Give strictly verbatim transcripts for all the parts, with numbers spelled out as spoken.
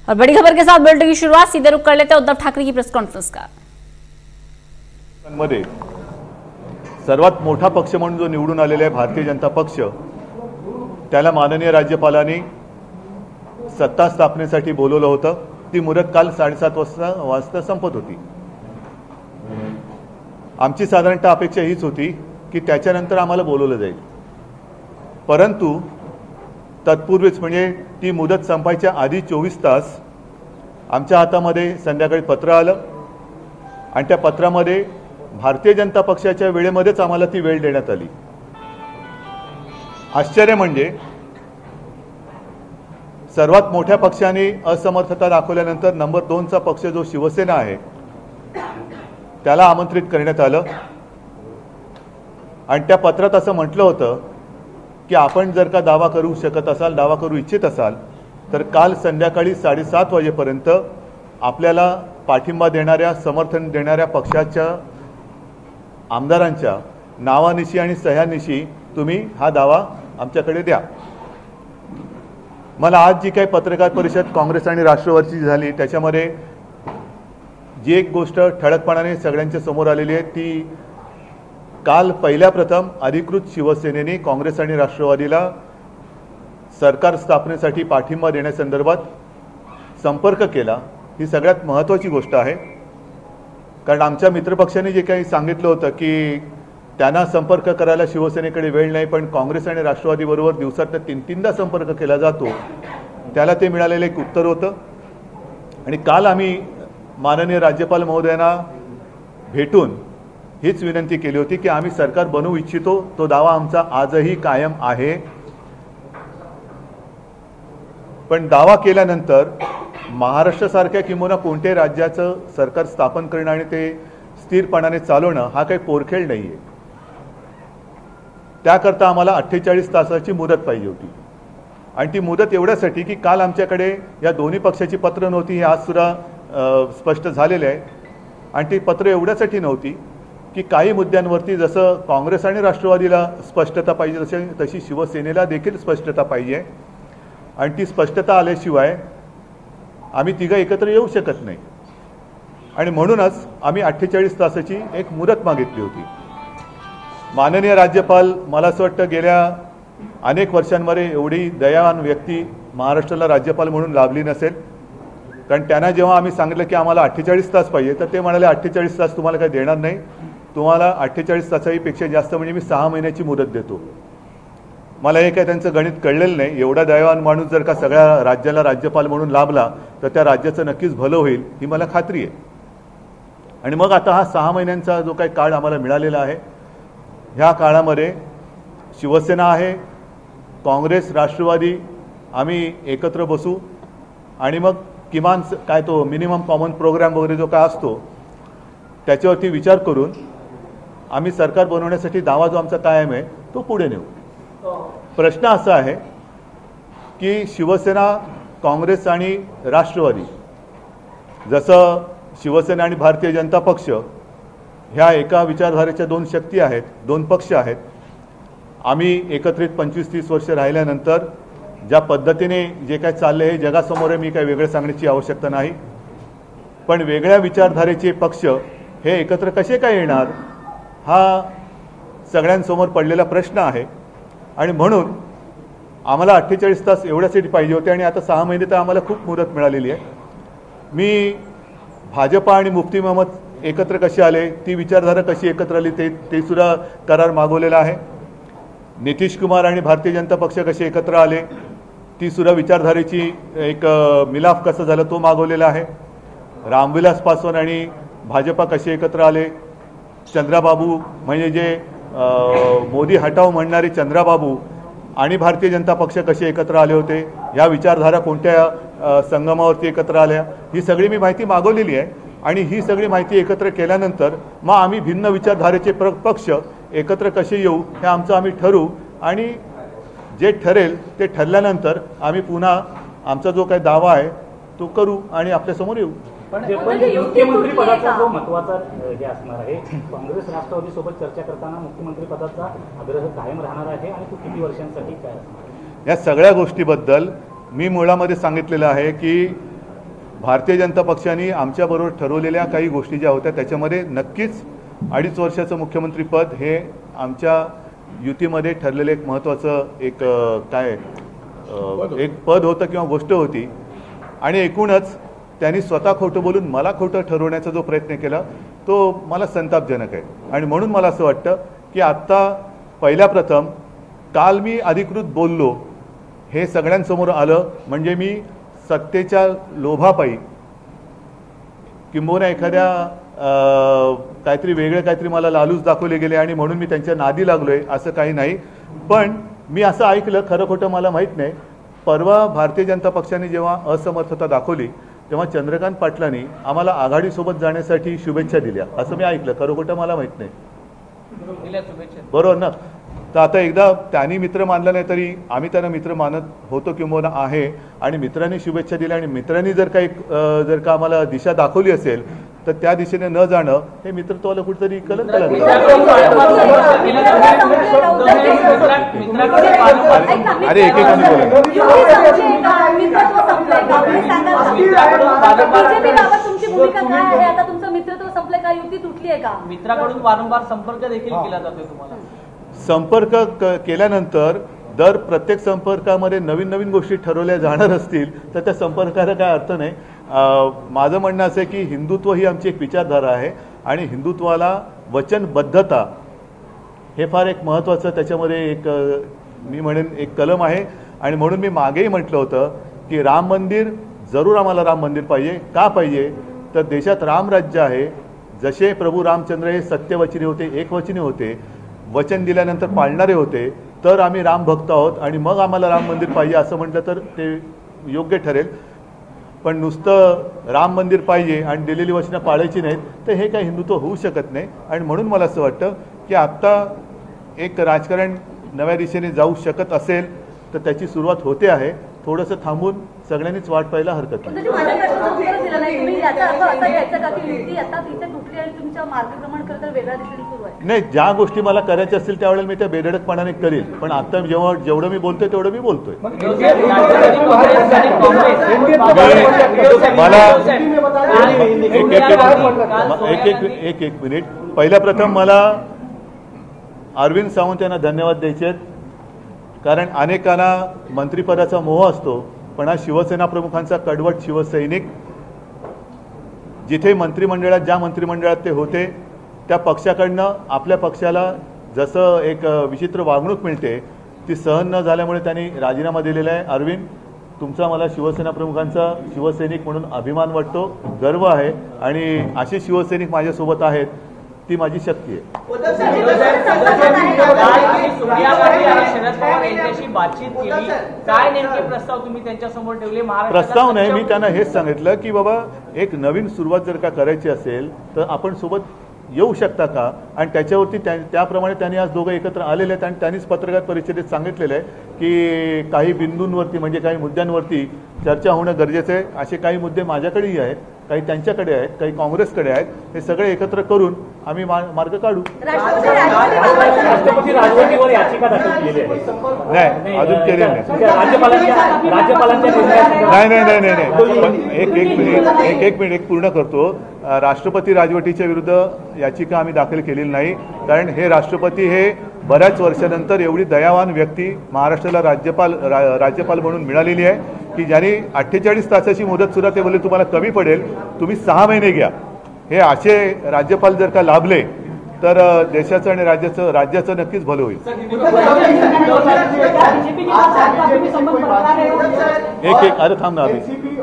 और बड़ी खबर के साथ बुलेटिन की शुरुआत सीधे रुक कर लेते हैं उद्धव ठाकरे की प्रेस कॉन्फ्रेंस का। मध्ये सर्वात मोठा पक्ष म्हणून जो निवडून आलेला आहे भारतीय जनता पक्ष, त्याला माननीय राज्यपालांनी सत्ता स्थापनेसाठी बोलवलं होतं। ती मुदत काल साडेसात वाजता वाजता संपत होती। आमची साधारणतः अपेक्षा हीच होती की त्याच्यानंतर आम्हाला बोलवलं जाईल, परंतु तत्पूर्वीच म्हणजे ती मुदत संपायच्या आधी चोवीस तास आमच्या हातामध्ये संध्याकाळी पत्र आलं आणि त्या पत्रामध्ये भारतीय जनता पक्षाच्या वेळेमध्येच आम्हाला ती वेळ देण्यात आली। आश्चर्य म्हणजे सर्वात मोठ्या पक्षाने असमर्थता दाखवल्यानंतर नंबर दोन चा पक्ष जो शिवसेना आहे त्याला आमंत्रित करण्यात आलं आणि त्या पत्रात असं म्हटलं होतं की आपण जर का दावा करू शकत असाल, दावा करू इच्छित असाल तर काल संध्याकाळी साडेसात वाजेपर्यंत आपल्याला पाठिंबा देणाऱ्या, समर्थन देणाऱ्या पक्षाच्या आमदारांच्या नावानिशी आणि सह्यानिशी तुम्ही हा दावा आमच्याकडे द्या। मला आज जी काही पत्रकार परिषद काँग्रेस आणि राष्ट्रवादीची झाली त्याच्यामध्ये जी एक गोष्ट ठळकपणाने सगळ्यांच्या समोर आलेली आहे ती काल पहिल्या प्रथम अधिकृत शिवसेनेने काँग्रेस आणि राष्ट्रवादीला सरकार स्थापनेसाठी पाठिंबा देण्यासंदर्भात संपर्क केला। ही सगळ्यात महत्त्वाची गोष्ट आहे, कारण आमच्या मित्रपक्षांनी जे काही सांगितलं होतं की त्यांना संपर्क करायला शिवसेनेकडे वेळ नाही, पण काँग्रेस आणि राष्ट्रवादीबरोबर दिवसातून तीन तीनदा संपर्क केला जातो, त्याला ते मिळालेलं एक उत्तर होतं। आणि काल आम्ही माननीय राज्यपाल महोदयांना भेटून हीच विनंती केली होती की आम्ही सरकार बनवू इच्छितो, तो दावा आमचा आजही कायम आहे। पण दावा केल्यानंतर महाराष्ट्रासारख्या किंवा कोणत्याही राज्याचं सरकार स्थापन करणं आणि ते स्थिरपणाने चालवणं हा काही पोरखेळ नाही आहे। त्याकरता आम्हाला अठ्ठेचाळीस तासाची मुदत पाहिजे होती आणि ती मुदत एवढ्यासाठी की काल आमच्याकडे या दोन्ही पक्षाची पत्र नव्हती, हे आज सुद्धा स्पष्ट झालेले आहे। आणि ती पत्र एवढ्यासाठी नव्हती की काही मुद्द्यांवरती जसं काँग्रेस आणि राष्ट्रवादीला स्पष्टता पाहिजे तशी तशी शिवसेनेला देखील स्पष्टता पाहिजे आणि ती स्पष्टता आल्याशिवाय आम्ही तिघं एकत्र येऊ शकत नाही आणि म्हणूनच आम्ही अठ्ठेचाळीस तासाची एक मुदत मागितली होती। माननीय राज्यपाल, मला असं वाटतं गेल्या अनेक वर्षांमध्ये एवढी दयावान व्यक्ती महाराष्ट्राला राज्यपाल म्हणून लाभली नसेल, कारण त्यांना जेव्हा आम्ही सांगितलं की आम्हाला अठ्ठेचाळीस तास पाहिजे तर ते म्हणाले अठ्ठेचाळीस तास तुम्हाला काही देणार नाही, तुम्हाला अठ्ठेचाळीस तासाहीपेक्षा जास्त म्हणजे मी सहा महिन्याची मुदत देतो। मला हे काय त्यांचं गणित कळलेलं नाही। एवढा दयावान माणूस जर का सगळ्या राज्याला राज्यपाल म्हणून लाभला तर त्या राज्याचं नक्कीच भलं होईल ही मला खात्री आहे। आणि मग आता हा सहा महिन्यांचा जो काही काळ आम्हाला मिळालेला आहे, ह्या काळामध्ये शिवसेना आहे, काँग्रेस, राष्ट्रवादी आम्ही एकत्र बसू आणि मग किमान काय तो मिनिमम कॉमन प्रोग्राम वगैरे जो काय असतो त्याच्यावरती विचार करून आम्ही सरकार बनवण्यासाठी दावा जो आमचा कायम आहे तो पुढे नेऊ। प्रश्न असा आहे की शिवसेना, काँग्रेस आणि राष्ट्रवादी, जसं शिवसेना आणि भारतीय जनता पक्ष ह्या एका विचारधारेच्या दोन शक्ती आहेत, दोन पक्ष आहेत। आम्ही एकत्रित पंचवीस तीस वर्ष राहिल्यानंतर ज्या पद्धतीने जे काय चालले हे जगासमोर आहे, मी काही वेगळं सांगण्याची आवश्यकता नाही, पण वेगळ्या विचारधारेचे पक्ष हे एकत्र कसे काय येणार हा सगळ्यांसमोर पडलेला प्रश्न आहे। आणि म्हणून आम्हाला अठ्ठेचाळीस तास एवढ्यासाठी पाहिजे होते आणि आता सहा महिने तर आम्हाला खूप मुदत मिळालेली आहे। मी भाजपा आणि मुफ्ती महमद एकत्र कसे आले, ती विचारधारा कशी एकत्र आली ते ते सुद्धा करार मागवलेला आहे। नितीश कुमार आणि भारतीय जनता पक्ष कसे एकत्र आले, ती सुद्धा विचारधारेची एक मिलाफ कसं झालं तो मागवलेला आहे। रामविलास पासवान आणि भाजपा कसे एकत्र आले, चंद्राबाबू म्हणजे जे मोदी हटाव म्हणणारे चंद्राबाबू आणि भारतीय जनता पक्ष कसे एकत्र आले होते, या विचारधारा कोणत्या संगमावरती एकत्र आल्या, ही सगळी मी माहिती मागवलेली आहे। आणि ही सगळी माहिती एकत्र केल्यानंतर मग आम्ही भिन्न विचारधारेचे पक्ष एकत्र कसे येऊ हे आमचं आम्ही ठरवू आणि जे ठरेल ते ठरल्यानंतर आम्ही पुन्हा आमचा जो काही दावा आहे तो करू आणि आपल्यासमोर येऊ। मुख्यमंत्री पदाचा जो महत्त्वाचा हे असणार आहे, काँग्रेस राष्ट्रवादी सोबत चर्चा करताना मुख्यमंत्री पदाचा आग्रह कायम राहणार आहे आणि तो किती वर्षांसाठी काय असणार? या सगळ्या गोष्टीबद्दल मी मुळामध्ये सांगितलेलं आहे की भारतीय जनता पक्षाने आमच्याबरोबर ठरवलेल्या काही गोष्टी ज्या होत्या त्याच्यामध्ये नक्कीच अडीच वर्षाचं मुख्यमंत्रीपद हे आमच्या युतीमध्ये ठरलेलं एक महत्त्वाचं एक काय एक पद होतं किंवा गोष्ट होती आणि एकूणच त्यांनी स्वतः खोटं बोलून मला खोटं ठरवण्याचा जो प्रयत्न केला तो मला संतापजनक आहे आणि म्हणून मला असं वाटतं की आत्ता पहिल्या प्रथम काल मी अधिकृत बोललो हे सगळ्यांसमोर आलं म्हणजे मी सत्तेच्या लोभापायी किंबहुना एखाद्या काहीतरी वेगळे काहीतरी मला लालूच दाखवले गेले आणि म्हणून मी त्यांच्या नादी लागलोय असं काही नाही. पण मी असं ऐकलं खरं खोटं मला माहीत नाही. परवा भारतीय जनता पक्षाने जेव्हा असमर्थता दाखवली तेव्हा चंद्रकांत पाटलांनी आम्हाला आघाडीसोबत जाण्यासाठी शुभेच्छा दिल्या असं मी ऐकलं. खरं खोटं मला माहीत नाही. बरोबर ना. तर आता एकदा त्यांनी मित्र मानलं नाही तरी आम्ही त्यांना मित्र मानत होतो किंवा आहे आणि मित्रांनी शुभेच्छा दिल्या आणि मित्रांनी जर काही जर का आम्हाला दिशा दाखवली असेल तर त्या दिशेने न जाणं हे मित्रत्वाला कुठेतरी कलंक लागलं. अरे एकेकाने बोला मित्राकडून वारंवार संपर्क देखील केला जातोय तुम्हाला. संपर्क केल्यानंतर दर प्रत्येक संपर्कामध्ये नवीन नवीन गोष्टी ठरवल्या जाणार असतील तर त्या संपर्काला काय अर्थ नाही. माझं म्हणणं असं आहे की हिंदुत्व ही आमची एक विचारधारा आहे आणि हिंदुत्वाला वचनबद्धता हे फार एक महत्त्वाचं त्याच्यामध्ये एक मी म्हणेन एक कलम आहे आणि म्हणून मी मागेही म्हटलं होतं की राम मंदिर जरूर आम्हाला राम मंदिर पाहिजे. का पाहिजे तर देशात रामराज्य आहे. जसे प्रभू रामचंद्र हे सत्यवचनी होते एकवचनी होते वचन दिल्यानंतर पाळणारे होते तर आम्ही राम भक्त आहोत आणि मग आम्हाला राम मंदिर पाहिजे असं म्हटलं तर ते योग्य ठरेल. पण नुसतं राम मंदिर पाहिजे आणि दिलेली वचनं पाळायची नाहीत तर हे काही हिंदुत्व होऊ शकत नाही. आणि म्हणून मला असं वाटतं की आत्ता एक राजकारण नव्या दिशेने जाऊ शकत असेल तर त्याची सुरुवात होते आहे. थोडंसं थांबून सगळ्यांनीच वाट पाहायला हरकत नाही. नाही ज्या गोष्टी मला करायच्या असतील त्यावेळेला मी त्या बेधडकपणाने करील पण आता जेव्हा जेवढं मी बोलतोय तेवढं मी बोलतोय. मला एक एक एक एक मिनिट पहिल्या प्रथम मला अरविंद सावंत यांना धन्यवाद द्यायचे आहेत कारण अनेकांना मंत्रिपदाचा मोह असतो पण हा शिवसेना प्रमुखांचा कडवट शिवसैनिक जिथे मंत्रिमंडळात ज्या मंत्रिमंडळात ते होते त्या पक्षाकडनं आपल्या पक्षाला जसं एक विचित्र वागणूक मिळते ती सहन न झाल्यामुळे त्यांनी राजीनामा दिलेला आहे. अरविंद तुमचा मला शिवसेना प्रमुखांचा शिवसैनिक म्हणून अभिमान वाटतो गर्व आहे आणि असे शिवसैनिक माझ्यासोबत आहेत ती माझी शक्ती आहे. प्रस्ताव नाही मी त्यांना हेच सांगितलं की बाबा एक नवीन सुरुवात जर का करायची असेल तर आपण सोबत येऊ शकता का आणि त्याच्यावरती त्या त्याप्रमाणे त्यांनी आज दोघं एकत्र आलेले आहेत आणि त्यांनीच पत्रकार परिषदेत सांगितलेलं आहे की काही बिंदूंवरती म्हणजे काही मुद्द्यांवरती चर्चा होणं गरजेचं आहे. असे काही मुद्दे माझ्याकडेही आहेत काही त्यांच्याकडे आहेत काही काँग्रेसकडे आहेत हे सगळे एकत्र करून आम्ही मार्ग काढू. राष्ट्रपती राजवटीवर याचिका दाखल केली आहे. नाही अजून केली नाही. राज्यपालांच्या नाही नाही नाही नाही पण एक एक मिनिट एक एक मिनिट एक पूर्ण करतो. राष्ट्रपती राजवटीच्या विरुद्ध याचिका आम्ही दाखल केलेली नाही कारण हे राष्ट्रपती हे बऱ्याच वर्षानंतर एवढी दयावान व्यक्ती महाराष्ट्राला राज्यपाल रा, राज्यपाल म्हणून मिळालेली आहे की ज्यांनी अठ्ठेचाळीस तासाची मुदत सुद्धा ते बोलले तुम्हाला कमी पडेल तुम्ही सहा महिने घ्या. हे असे राज्यपाल जर का लाभले तर देशाचं आणि राज्याचं राज्याचं नक्कीच भलं होईल. एक एक अरे थांब ना अभी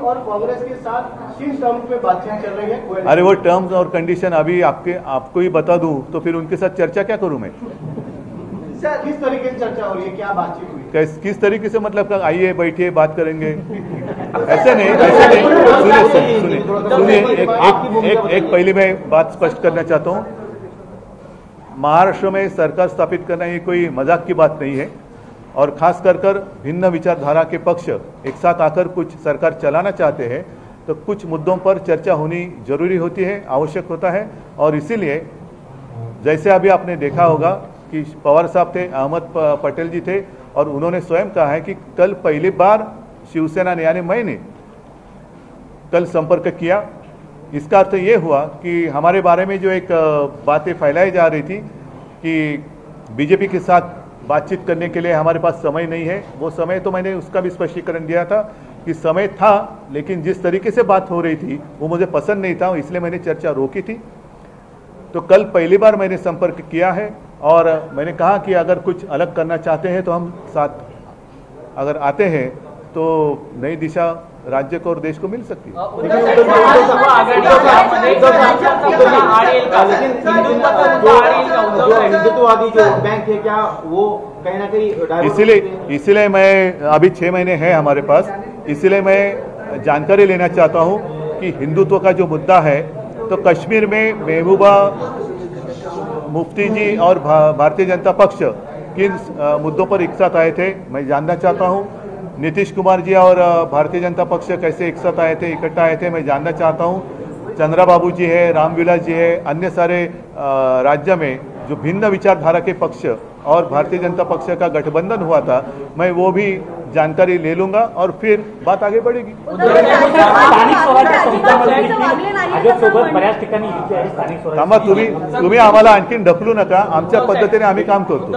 अरे वो टर्म्स और कंडीशन अभी आपके आपको ही बता दूं तो फिर उनके साथ चर्चा क्या करूं मैं. किस तरीके से चर्चा हो रही है क्या बातचीत हुई किस किस तरीके से मतलब का आइए बैठिए बात करेंगे ऐसे नहीं ऐसे नहीं. सुनिए सुनिए सुनिए एक एक एक एक पहले मैं बात स्पष्ट करना चाहता हूँ. महाराष्ट्र में सरकार स्थापित करना ये कोई मजाक की बात नहीं है और खास कर कर भिन्न विचारधारा के पक्ष एक साथ आकर कुछ सरकार चलाना चाहते हैं तो कुछ मुद्दों पर चर्चा होनी जरूरी होती है आवश्यक होता है. और इसीलिए जैसे अभी आपने देखा होगा कि पवार साहब थे अहमद पटेल जी थे और उन्होंने स्वयं कहा है कि कल पहली बार शिवसेना ने यानी मैंने कल संपर्क किया। इसका अर्थ ये हुआ कि हमारे बारे में जो एक बातें फैलाई जा रही थी कि बीजेपी के साथ बातचीत करने के लिए हमारे पास समय नहीं है, वो समय तो मैंने उसका भी स्पष्टीकरण दिया था कि समय था, लेकिन जिस तरीके से बात हो रही थी वो मुझे पसंद नहीं था, इसलिए मैंने चर्चा रोकी थी। तो कल पहली बार मैंने संपर्क किया है और मैंने कहा कि अगर कुछ अलग करना चाहते हैं तो हम साथ अगर आते हैं तो नई दिशा राज्य को और देश को मिल सकती है। हिंदुत्ववादी जो बैंक है क्या वो कहीं ना कहीं इसीलिए इसीलिए मैं अभी छह महीने हैं हमारे पास, इसीलिए मैं जानकारी लेना चाहता हूं कि हिंदुत्व का जो मुद्दा है तो कश्मीर में महबूबा मुफ्ती जी और भारतीय जनता पक्ष किन मुद्दों पर एक साथ आए थे, मैं जानना चाहता हूं। नीतीश कुमार जी और भारतीय जनता पक्ष कैसे एक साथ आए थे, इकट्ठा आए थे, मैं जानना चाहता हूं। चंद्रा बाबू जी है, रामविलास जी है, अन्य सारे राज्य में जो भिन्न विचारधारा के पक्ष और भारतीय जनता पक्ष का गठबंधन हुआ था, मैं वो भी जानकारी ले लूंगा और फिर बात आगे बढ़ेगी। थांबा, तुम्ही तुम्ही आम्हाला आणखीन ढकलू नका, आमच्या पद्धतीने आम्ही काम करतो।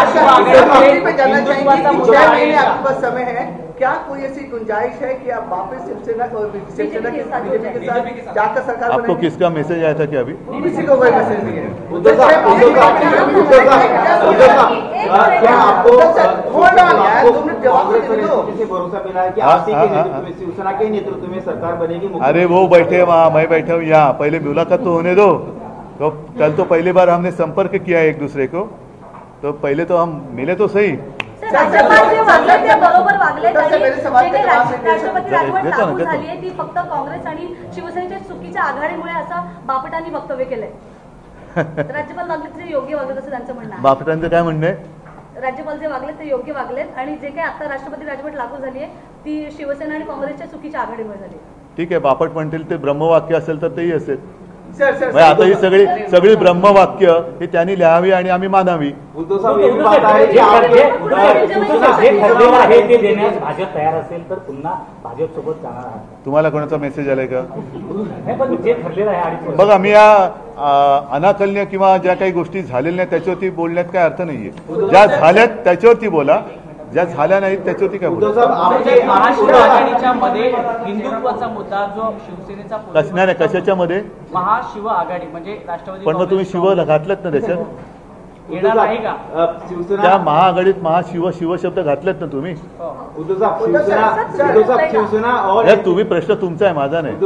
समय है क्या कोई ऐसी गुंजाइश है कि आप वापस शिवसेना शिवसेना के साथ बीजेपी के साथ जाकर सरकार आपको किसका मैसेज आया था कि अभी किसी को कोई मैसेज नहीं है? क्या आपको भरोसा मिला है कि आपसी के नेतृत्व में शिवसेना के नेतृत्व में सरकार बनेगी? अरे वो बैठे वहाँ, मैं बैठा हूँ यहाँ, पहले मुलाकात तो होने दो। तो कल तो पहली बार हमने संपर्क किया एक दूसरे को, तो पहले तो हम मिले तो सही। राज्यपाल जे वागले ते बरोबर वागले, राष्ट्रपती राजवट लागू झाली आहे ती फक्त काँग्रेस आणि शिवसेनेच्या चुकीच्या आघाडीमुळे असं बापटांनी वक्तव्य केलंय। राज्यपाल वागले ते योग्य वागले असं त्यांचं म्हणणं आहे। बापटांचं काय म्हणणं आहे? राज्यपाल जे वागले ते योग्य वागलेत आणि जे काही आता राष्ट्रपती राजवट लागू झाली आहे ती शिवसेना आणि काँग्रेसच्या चुकीच्या आघाडीमुळे झाली आहे। ठीक आहे, बापट म्हणतील ते ब्रह्मवाक्य असेल तर तेही असेल। सर सर आता ही सगळी सगळी ब्रह्मवाक्य ही त्यांनी लिहावी आणि आम्ही मानावी। उद्धव साहेब एक बात आहे की जे ठरलेलं आहे ते देण्यास भाजप तयार असेल तर पुन्हा भाजप सोबत जाणार आहात। तुम्हाला कोणाचा मेसेज आलाय का? नाही, पण जे ठरलेलं आहे आणि बघा, मी या अनाकलनीय किंवा ज्या काही गोष्टी झालेल्या नाही त्याच्यावरती बोलण्यात काय अर्थ नाहीये। ज्या झाल्यात त्याच्यावरती बोला, ज्या झाल्या नाहीत त्याच्यावरती काय बोला। महाशिवआघाडीच्या मध्ये हिंदुत्वाचा मुद्दा जो शिवसेनेचा नाही नाही कशाच्या मध्ये महाशिव आघाडी म्हणजे राष्ट्रवादी, पण मग तुम्ही शिव घातलेत ना त्याच्यात? येणार नाही का त्या महाआघाडीत महाशिव शिव शब्द घातलेत ना तुम्ही? शिवसेना और तुम्ही प्रश्न तुमचा आहे, माझा नाही।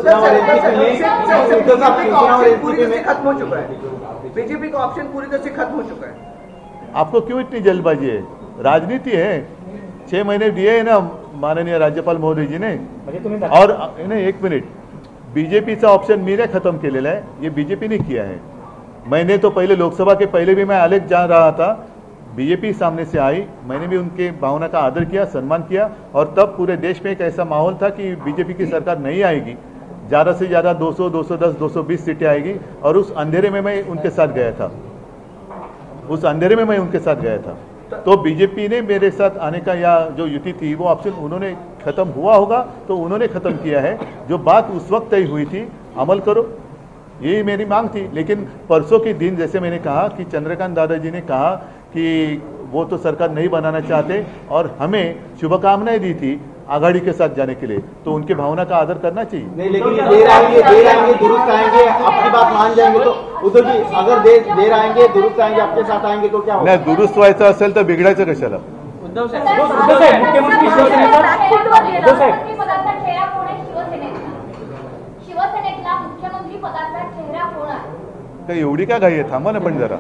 खत्म हो चुका है, बीजेपी का ऑप्शन पूरी तरह से खत्म हो चुका है। आपको क्यों इतनी जल्दबाजी है? राजनीति है, छह महीने दिए है ना माननीय राज्यपाल महोदय जी ने। और नहीं, एक मिनट, बीजेपी का ऑप्शन मैंने खत्म केलेला है, ये बीजेपी ने किया है। मैंने तो पहले लोकसभा के पहले भी मैं आलेख जा रहा था, बीजेपी सामने से आई, मैंने भी उनके भावना का आदर किया, सम्मान किया, और तब पूरे देश में एक ऐसा माहौल था कि बीजेपी की सरकार नहीं आएगी, ज़्यादा से ज़्यादा दो सौ, दो सौ दस, दो सौ बीस सीटें आएगी, और उस अंधेरे में मैं उनके साथ गया था, उस अंधेरे में मैं उनके साथ गया था। तो बीजेपी ने मेरे साथ आने का या जो युति थी वो ऑप्शन उन्होंने खत्म हुआ होगा तो उन्होंने खत्म किया है। जो बात उस वक्त तय हुई थी अमल करो, यही मेरी मांग थी। लेकिन परसों के दिन जैसे मैंने कहा कि चंद्रकांत दादाजी ने कहा कि वो तो सरकार नहीं बनाना चाहते और हमें शुभकामनाएं दी थी आघाड़ी के साथ जाने के लिए, तो उनके भावना का आदर करना चाहिए। नहीं, लेकिन ये देर आएंगे देर आएंगे दुरुस्त आएंगे, आपकी बात मान जाएंगे तो उद्धव जी, अगर देर देर आएंगे दुरुस्त आएंगे आपके साथ आएंगे तो क्या होगा? नाही, दुरुस्त व्हायचं असेल तर बिघडायचं कशाला? उद्धव साहेब मुख्यमंत्री शिवसेनेतला मुख्यमंत्री पदाचा चेहरा कोण आहे? काही एवढी काय घाई आहे? थांबा ना पण जरा।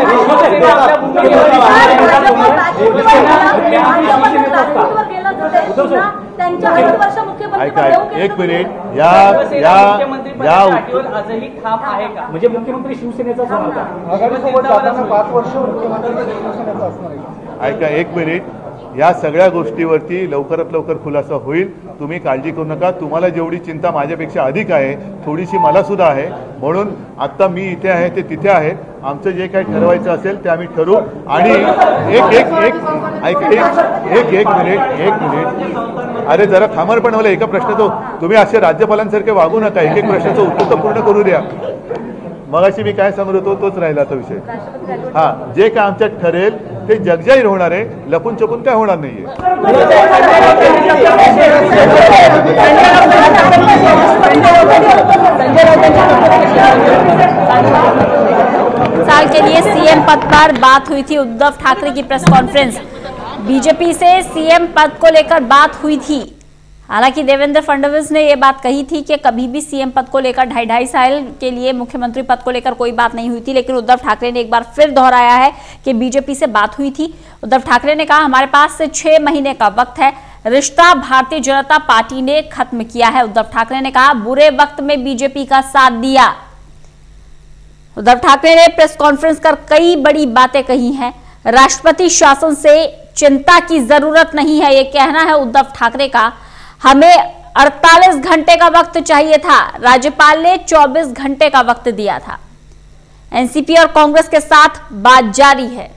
ऐका एक मिनिट, या या या आजही ठाम आहे का? म्हणजे मुख्यमंत्री शिवसेनेचाच होणार का? आघाडीसोबत जाताना पाच वर्ष मुख्यमंत्री शिवसेनेचा असणार आहे। ऐका एक मिनिट, या सगळ्या गोष्टीवरती लवकरात लवकर खुलासा होईल. तुम्ही काळजी करू नका. तुम्हाला जेवढी चिंता माझ्यापेक्षा अधिक आहे थोडीशी मला सुद्धा आहे. म्हणून आत्ता मी इथे आहे ते तिथे आहेत. आमचं जे काही ठरवायचं असेल ते आम्ही ठरवू. आणि एक एक एक ऐक एक एक एक मिनिट एक मिनिट अरे जरा थांबा पण मला एका प्रश्नाचं तुम्ही असे राज्यपालांसारखे वागू नका. एक एक प्रश्नाचं उत्तर तर पूर्ण करू द्या. मगाशी मी काय सांगत होतो तोच राहिला आता विषय. हां जे काय आमच्यात ठरेल ते जगजाहीर होणार आहे. लपून छपून काय होणार नाहीये. साल के लिए सीएम पद पर बात हुई थी. उद्धव ठाकरे की प्रेस कॉन्फ्रेंस. बीजेपी से सीएम पद को लेकर बात हुई थी. हालांकि देवेंद्र फडणवीस ने यह बात कही थी कि कभी भी सीएम पद को लेकर ढाई ढाई साल के लिए मुख्यमंत्री पद को लेकर कोई बात नहीं हुई थी. लेकिन उद्धव ठाकरे ने एक बार फिर दोहराया है कि बीजेपी से बात हुई थी. उद्धव ठाकरे ने कहा हमारे पास से छह महीने का वक्त है. रिश्ता भारतीय जनता पार्टी ने खत्म किया है. उद्धव ठाकरे ने कहा बुरे वक्त में बीजेपी का साथ दिया. उद्धव ठाकरे ने प्रेस कॉन्फ्रेंस कर कई बड़ी बातें कही हैं. राष्ट्रपति शासन से चिंता की जरूरत नहीं है, ये कहना है उद्धव ठाकरे का. हमें अड़तालीस घंटे का वक्त चाहिए था. राज्यपाल ने चौबीस घंटे का वक्त दिया था. एनसीपी और कांग्रेस के साथ बात जारी है.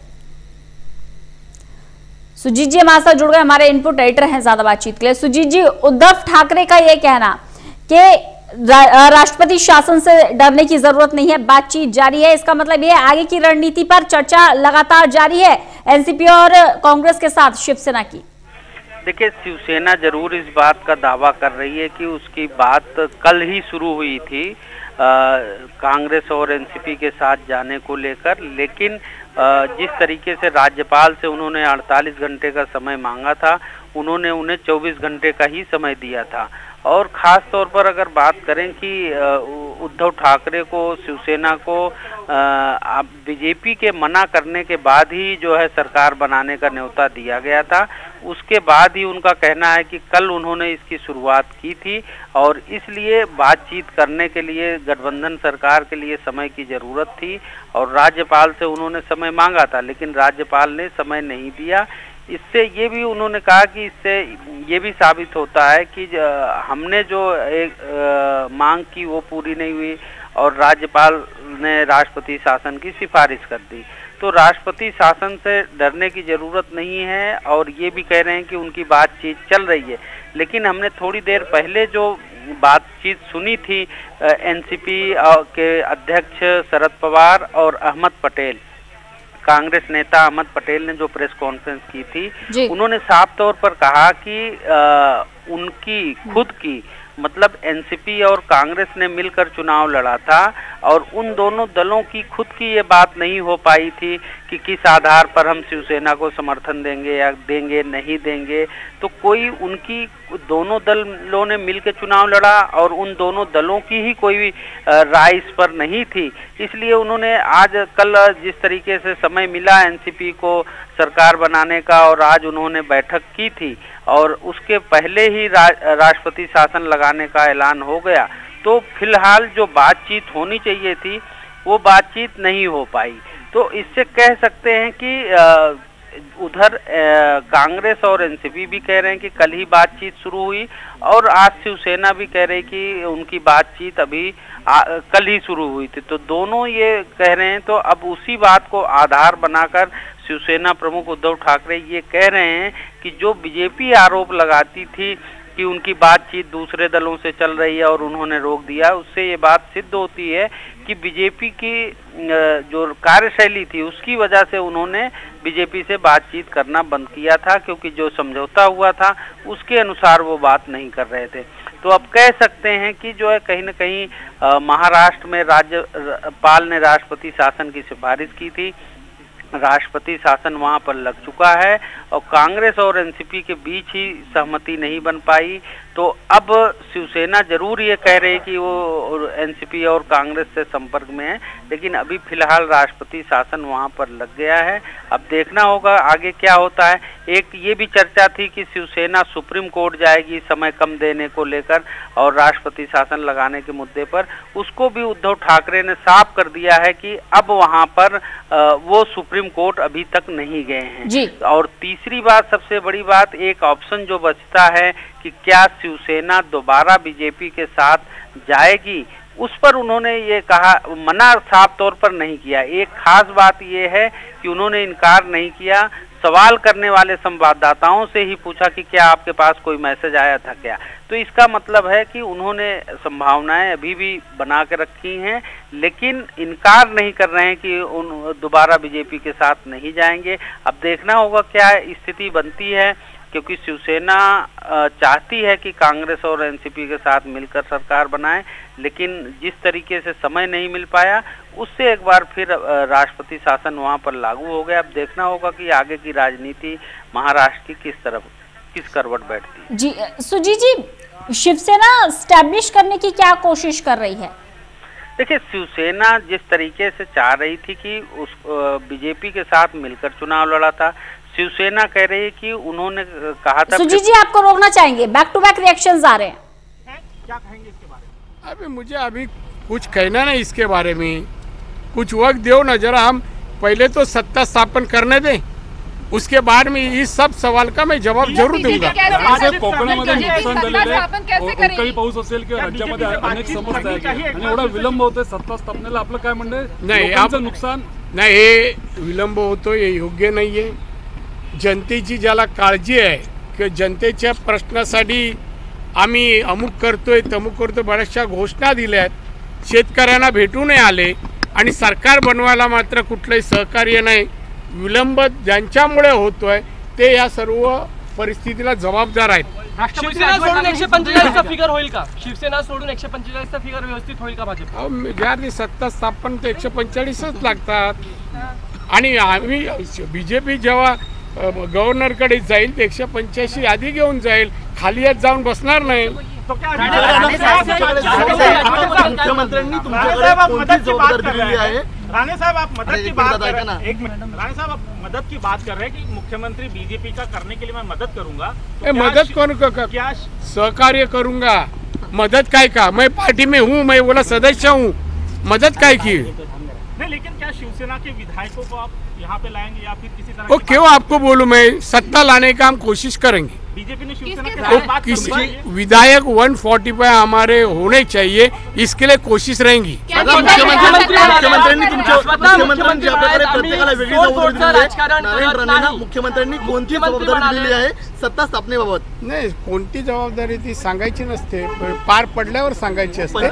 सुजीत जी हमारे साथ जुड़ गए, हमारे इनपुट एडिटर हैं ज्यादा बातचीत के लिए. सुजीत जी, उद्धव ठाकरे का यह कहना कि राष्ट्रपति शासन से डरने की जरूरत नहीं है, बातचीत जारी है, इसका मतलब यह आगे की रणनीति पर चर्चा लगातार जारी है एनसीपी और कांग्रेस के साथ शिवसेना की. देखिए, शिवसेना जरूर इस बात का दावा कर रही है कि उसकी बात कल ही शुरू हुई थी कांग्रेस और एनसीपी के साथ जाने को लेकर. लेकिन आ, जिस तरीके से राज्यपाल से उन्होंने अड़तालीस घंटे का समय मांगा था, उन्होंने उन्हें चौबीस घंटे का ही समय दिया था. और ख़ास तौर पर अगर बात करें कि उद्धव ठाकरे को, शिवसेना को बीजेपी के मना करने के बाद ही जो है सरकार बनाने का न्योता दिया गया था, उसके बाद ही उनका कहना है कि कल उन्होंने इसकी शुरुआत की थी और इसलिए बातचीत करने के लिए गठबंधन सरकार के लिए समय की ज़रूरत थी और राज्यपाल से उन्होंने समय मांगा था, लेकिन राज्यपाल ने समय नहीं दिया. इससे ये भी उन्होंने कहा कि इससे ये भी साबित होता है कि हमने जो एक आ, मांग की वो पूरी नहीं हुई और राज्यपाल ने राष्ट्रपति शासन की सिफारिश कर दी. तो राष्ट्रपति शासन से डरने की ज़रूरत नहीं है और ये भी कह रहे हैं कि उनकी बातचीत चल रही है. लेकिन हमने थोड़ी देर पहले जो बातचीत सुनी थी एनसीपी के अध्यक्ष शरद पवार और अहमद पटेल, कांग्रेस नेता अहमद पटेल ने जो प्रेस कॉन्फ्रेंस की थी, उन्होंने साफ तौर पर कहा कि आ, उनकी खुद की मतलब एनसीपी और कांग्रेस ने मिलकर चुनाव लड़ा था और उन दोनों दलों की खुद की ये बात नहीं हो पाई थी कि किस आधार पर हम शिवसेना को समर्थन देंगे या देंगे नहीं देंगे. तो कोई उनकी दोनों दलों ने मिलकर चुनाव लड़ा और उन दोनों दलों की ही कोई राय इस पर नहीं थी. इसलिए उन्होंने आज कल जिस तरीके से समय मिला एनसीपी को सरकार बनाने का और आज उन्होंने बैठक की थी और उसके पहले ही रा, राष्ट्रपति शासन लगाने का ऐलान हो गया. तो फिलहाल जो बातचीत होनी चाहिए थी वो बातचीत नहीं हो पाई. तो इससे कह सकते हैं कि आ, उधर कांग्रेस और एनसीपी भी कह रहे हैं कि कल ही बातचीत शुरू हुई और आज शिवसेना भी कह रही कि उनकी बातचीत अभी आ, कल ही शुरू हुई थी. तो दोनों ये कह रहे हैं. तो अब उसी बात को आधार बनाकर शिवसेना प्रमुख उद्धव ठाकरे ये कह रहे हैं कि जो बीजेपी आरोप लगाती थी कि उनकी बातचीत दूसरे दलों से चल रही है और उन्होंने रोक दिया, उससे ये बात सिद्ध होती है कि बीजेपी की जो कार्यशैली थी उसकी वजह से उन्होंने बीजेपी से बातचीत करना बंद किया था, क्योंकि जो समझौता हुआ था उसके अनुसार वो बात नहीं कर रहे थे. तो अब कह सकते हैं कि जो है कहीं न कहीं महाराष्ट्र में राज्यपाल ने राष्ट्रपति शासन की सिफारिश की थी, राष्ट्रपति शासन वहां पर लग चुका है और कांग्रेस और एनसीपी के बीच ही सहमति नहीं बन पाई. तो अब शिवसेना जरूर ये कह रही है कि वो एनसीपी और कांग्रेस से संपर्क में है, लेकिन अभी फिलहाल राष्ट्रपति शासन वहां पर लग गया है। अब देखना होगा आगे क्या होता है। एक ये भी चर्चा थी कि शिवसेना सुप्रीम कोर्ट जाएगी समय कम देने को लेकर और राष्ट्रपति शासन लगाने के मुद्दे पर, उसको भी उद्धव ठाकरे ने साफ कर दिया है कि अब वहां पर वो सुप्रीम कोर्ट अभी तक नहीं गए हैं जी। और तीसरी बात, सबसे बड़ी बात, एक ऑप्शन जो बचता है कि क्या शिवसेना दोबारा बीजेपी के साथ जाएगी, उस पर उन्होंने ये कहा, मना साफ तौर पर नहीं किया। एक खास बात ये है कि उन्होंने इनकार नहीं किया, सवाल करने वाले संवाददाताओं से ही पूछा कि क्या आपके पास कोई मैसेज आया था क्या। तो इसका मतलब है कि उन्होंने संभावनाएं अभी भी बना के रखी हैं, लेकिन इनकार नहीं कर रहे हैं कि उन दोबारा बीजेपी के साथ नहीं जाएंगे। अब देखना होगा क्या स्थिति बनती है, क्योंकि शिवसेना चाहती है कि कांग्रेस और एनसीपी के साथ मिलकर सरकार बनाए, लेकिन जिस तरीके से समय नहीं मिल पाया उससे एक बार फिर राष्ट्रपति शासन वहां पर लागू हो गया। अब देखना होगा कि आगे की राजनीति महाराष्ट्र की किस तरफ किस करवट बैठती है। जी सुजीत जी, शिवसेना स्टैब्लिश करने की क्या कोशिश कर रही है? देखिए, शिवसेना जिस तरीके से चाह रही थी कि उस बीजेपी के साथ मिलकर चुनाव लड़ा था, शिवसेना कह रही है कि उन्होंने कहा था। सुजीत जी आपको रोकना चाहेंगे, बैक टू बैक रिएक्शंस आ रहे हैं, क्या कहेंगे इसके बारे में? अभी मुझे अभी कुछ कहना नहीं इसके बारे में, कुछ वक्त दो ना, जरा हम पहले तो सत्ता स्थापन करने दें, उसके बाद में इस सब सवाल का मैं जवाब जरूर दूंगा। कोकणामध्ये नुकसान झालेलं आहे, काही पाऊस असेल किंवा राज्यामध्ये अनेक समस्या आहेत आणि एवढा विलंब होतोय सत्ता स्थापनेला, आपलं काय म्हणणं आहे? नाही, लोकांचं नुकसान नाही, हे विलंब होतो हे योग्य नाहीये। जनतेची ज्याला काळजी आहे की जनतेच्या प्रश्नासाठी आम्ही अमुक करतोय तमुक करतोय, बऱ्याचशा घोषणा दिल्या आहेत, शेतकऱ्यांना भेटू नाही आले आणि सरकार बनवायला मात्र कुठलंही सहकार्य नाही। विलंब ज्यांच्यामुळे होतोय ते या सर्व परिस्थितीला जबाबदार आहेत। शिवसेना सोडून एकशे पंचेचाळीसचा फिगर होईल का? शिवसेना सोडून एकशे पंचेचाळीसचा फिगर व्यवस्थित होईल का भाजप? ज्या सत्ता स्थापन ते एकशे पंचेचाळीसच लागतात आणि आम्ही बीजेपी जेव्हा गव्हर्नरकडे जाईल ते एकशे पंच्याऐंशी आधी घेऊन जाईल, खाली यात जाऊन बसणार नाही। मुख्यमंत्र्यांनी तुमच्याकडे कोणती जबाबदारी दिलेली आहे? राणे साहब, आप मदद की बात कर रहे हैं, एक मिनट, राणे साहब आप मदद की बात कर रहे हैं कि मुख्यमंत्री बीजेपी का करने के लिए मैं मदद करूंगा, तो मदद कौन क्या सहकार्य करूंगा? मदद काय का, मैं पार्टी में हूँ, मैं बोला सदस्य हूँ, मदद काय की? नहीं, लेकिन क्या शिवसेना के विधायकों को आप यहाँ पे लाएंगे या फिर किसी तरह? वो क्यों आपको बोलूं, मैं सत्ता लाने का हम कोशिश करेंगे। बीजेपी ने शिवसेना के साथ बात किसी करवाई विधायक एक सौ पैंतालीस हमारे होने चाहिए, इसके लिए कोशिश रहेंगी। मुख्यमंत्र्यांनी तुमच्या मुख्यमंत्र्यांनी आपल्याकडे प्रत्येकाला वेगळी जबाबदारी दिली आहे, नारायण राणेंना मुख्यमंत्र्यांनी कोणती जबाबदारी दिलेली आहे सत्ता स्थापनेबाबत? नाही, कोणती जबाबदारी ती सांगायची नसते, पार पडल्यावर सांगायची असते।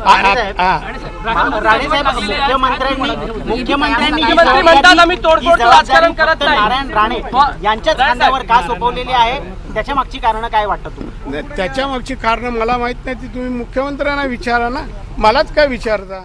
मुख्यमंत्री म्हणतात आम्ही तोडफोड राजकारण करत नाही, नारायण राणे यांच्याच खांद्यावर का सोपवलेली आहे, त्याच्या मागची कारण काय वाटतं तुम्हाला? त्याच्या मागची कारण मला माहित नाही, ती तुम्ही मुख्यमंत्र्यांना विचारा ना, मलाच काय विचारता।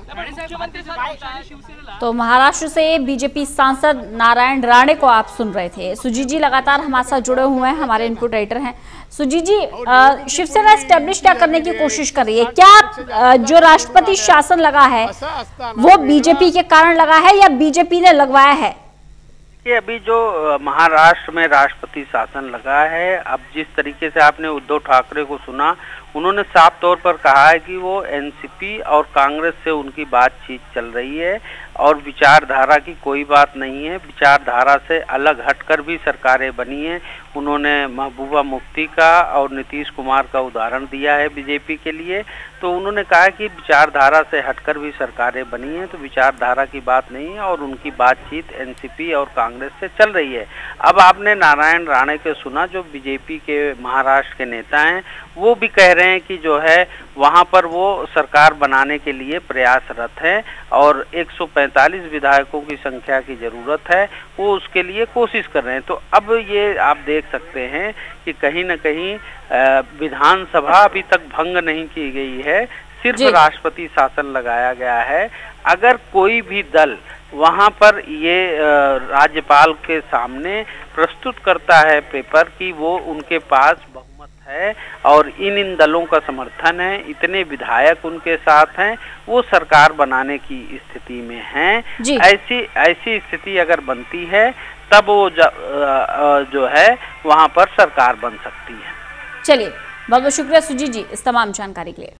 तो महाराष्ट्र से बीजेपी सांसद नारायण राणे को आप सुन रहे थे। सुजीत जी लगातार हमारे साथ जुड़े हुए हैं, हमारे इनपुट राइटर हैं। सुजीत जी, शिवसेना एस्टेब्लिश क्या करने की कोशिश कर रही है? क्या जो राष्ट्रपति शासन लगा है वो बीजेपी के कारण लगा है या बीजेपी ने लगवाया है? कि अभी जो महाराष्ट्र में राष्ट्रपति शासन लगा है, अब जिस तरीके से आपने उद्धव ठाकरे को सुना, उन्होंने साफ तौर पर कहा है कि वो एनसीपी और कांग्रेस से उनकी बातचीत चल रही है और विचारधारा की कोई बात नहीं है, विचारधारा से अलग हटकर भी सरकारें बनी हैं। उन्होंने महबूबा मुफ्ती का और नीतीश कुमार का उदाहरण दिया है बीजेपी के लिए, तो उन्होंने कहा कि विचारधारा से हटकर भी सरकारें बनी हैं, तो विचारधारा की बात नहीं है और उनकी बातचीत एनसीपी और कांग्रेस से चल रही है। अब आपने नारायण राणे के सुना, जो बीजेपी के महाराष्ट्र के नेता हैं, वो भी कह रहे हैं कि जो है वहाँ पर वो सरकार बनाने के लिए प्रयासरत है और एक सौ पैंतालीस विधायकों की संख्या की जरूरत है, वो उसके लिए कोशिश कर रहे हैं। तो अब ये आप देख सकते हैं कि कहीं न कहीं विधानसभा अभी तक भंग नहीं की गई है, सिर्फ राष्ट्रपति शासन लगाया गया है। अगर कोई भी दल वहाँ पर ये राज्यपाल के सामने प्रस्तुत करता है पेपर कि वो उनके पास बहुमत है, है और इन इन दलों का समर्थन है, इतने विधायक उनके साथ हैं, वो सरकार बनाने की स्थिति में हैं। ऐसी ऐसी स्थिति अगर बनती है तब वो जो है वहां पर सरकार बन सकती है। चलिए, बहुत बहुत शुक्रिया सुजीत जी इस तमाम जानकारी के लिए।